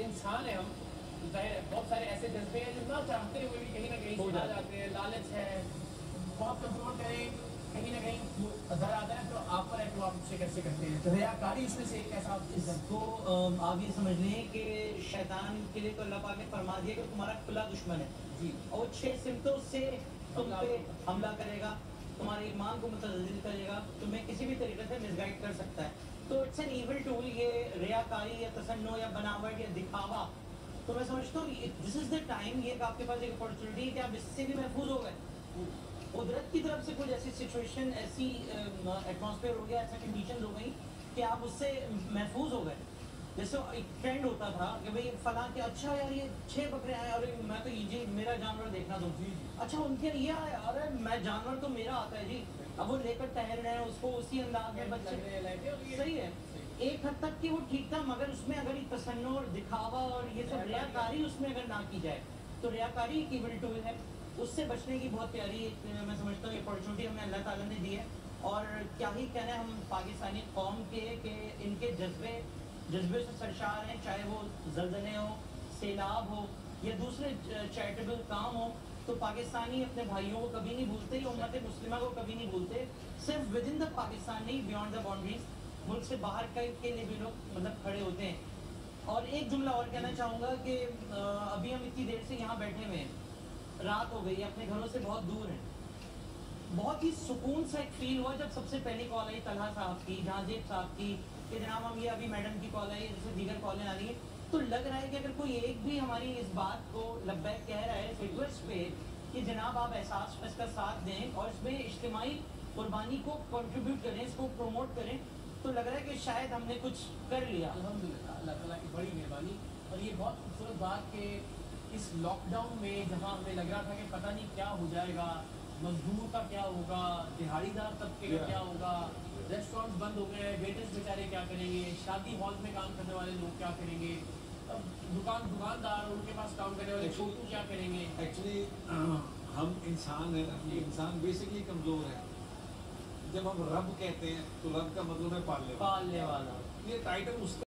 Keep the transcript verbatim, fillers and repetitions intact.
انسان ہیں ہم، بہت سارے ایسے جذبے ہیں جو نہ چاہتے ہوئے بھی کہیں نہ کہیں سے آ جاتے ہیں. لالچ ہے، بہت کنٹرول کریں، کہیں نہ کہیں نظر آتا ہے تو آپ پر ہے تو آپ اس سے کیسے کرتے ہیں. تو ریاکاری اس میں سے ایک ایسا اس کو آپ یہ سمجھ لیں کہ شیطان کے لیے تو اللہ پاک نے فرما دیا کہ تمہارا کھلا دشمن ہے جی، اور چھ سمتوں سے تم پہ حملہ کرے گا، تمہارے ایمان کو متزلزل کرے گا، تمہیں کسی بھی طریقے سے مس گائڈ کر سکتا ہے. تو اٹس این ایول ٹول. یہ ریاکاری یا تصنع یا بناوٹ یا دکھاوا، تو میں سمجھتا ہوں دس از دا ٹائم، یہ آپ کے پاس ایک اپرچونیٹی ہے کہ آپ اس سے بھی محفوظ ہو گئے. قدرت کی طرف سے کچھ ایسی سچویشن، ایسی ایٹماسفیئر ہو گیا، ایسا کنڈیشن ہو گئی کہ آپ اس سے محفوظ ہو گئے. جیسے ایک ٹرینڈ ہوتا تھا کہ بھئی فلاں کے اچھا یار یہ چھ بکرے آئے اور میں تو یہ جی میرا جانور دیکھنا دو، اچھا ان کے یہ آئے ارے میں جانور تو میرا آتا ہے جی، اب وہ لے کر ٹہل رہے ہیں اس کو اسی انداز میں بچے. صحیح ہے ایک حد تک کہ وہ ٹھیک تھا، مگر اس میں اگر یہ تصنع اور دکھاوا اور یہ سب ریاکاری اس میں اگر نہ کی جائے تو ریاکاری ایک ایول ٹول ہے. اس سے بچنے کی بہت پیاری میں سمجھتا ہوں اپرچونیٹی ہمیں اللہ تعالیٰ نے دی ہے. اور کیا ہی کہنا ہے ہم پاکستانی قوم کے کہ ان کے جذبے جذبے سے سرشار ہیں، چاہے وہ زلزلے ہوں، سیلاب ہو یا دوسرے چیریٹیبل کام ہو. تو پاکستانی اپنے بھائیوں کو کبھی نہیں بھولتے، امت مسلمہ کو کبھی نہیں بھولتے. صرف ود ان دا پاکستان نہیں، بیونڈ دا باؤنڈریز، ملک سے باہر کے لیے بھی لوگ مطلب کھڑے ہوتے ہیں. اور ایک جملہ اور کہنا چاہوں گا کہ ابھی ہم اتنی دیر سے یہاں بیٹھے ہوئے ہیں، رات ہو گئی، اپنے گھروں سے بہت دور ہیں. بہت ہی سکون سا ایک فیل ہوا جب سب سے پہلی کال آئی طلحہ صاحب کی، جہانزیب صاحب کی کہ جناب ہم یہ ابھی میڈم کی کال آئی، جیسے دیگر کالیں آ رہی ہیں. تو لگ رہا ہے کہ اگر کوئی ایک بھی ہماری اس بات کو لبیک کہہ رہا ہے اس ریکویسٹ پہ کہ جناب آپ احساس اس کا ساتھ دیں اور اس میں اجتماعی قربانی کو کنٹریبیوٹ کریں، اس کو پروموٹ کریں، تو لگ رہا ہے کہ شاید ہم نے کچھ کر لیا. الحمدللہ اللہ تعالیٰ کی بڑی مہربانی. اور یہ بہت خوبصورت بات کہ اس لاک ڈاؤن میں جہاں ہمیں لگ رہا تھا کہ پتہ نہیں کیا ہو جائے گا، مزدور کا کیا ہوگا، دہاڑی دار طبقے کا کیا ہوگا، ریسٹورینٹس بند ہو گئے، ویٹرز بیچارے کیا کریں گے، شادی ہال میں کام کرنے والے لوگ کیا کریں گے، دکان دکاندار ان کے پاس کام کرنے والے چھوٹو کیا کریں گے. ایکچولی ہم انسان ہیں، انسان بیسکلی کمزور ہے. جب ہم رب کہتے ہیں تو رب کا مطلب ہے پالنے والا. پالنے والا یہ ٹائٹل اس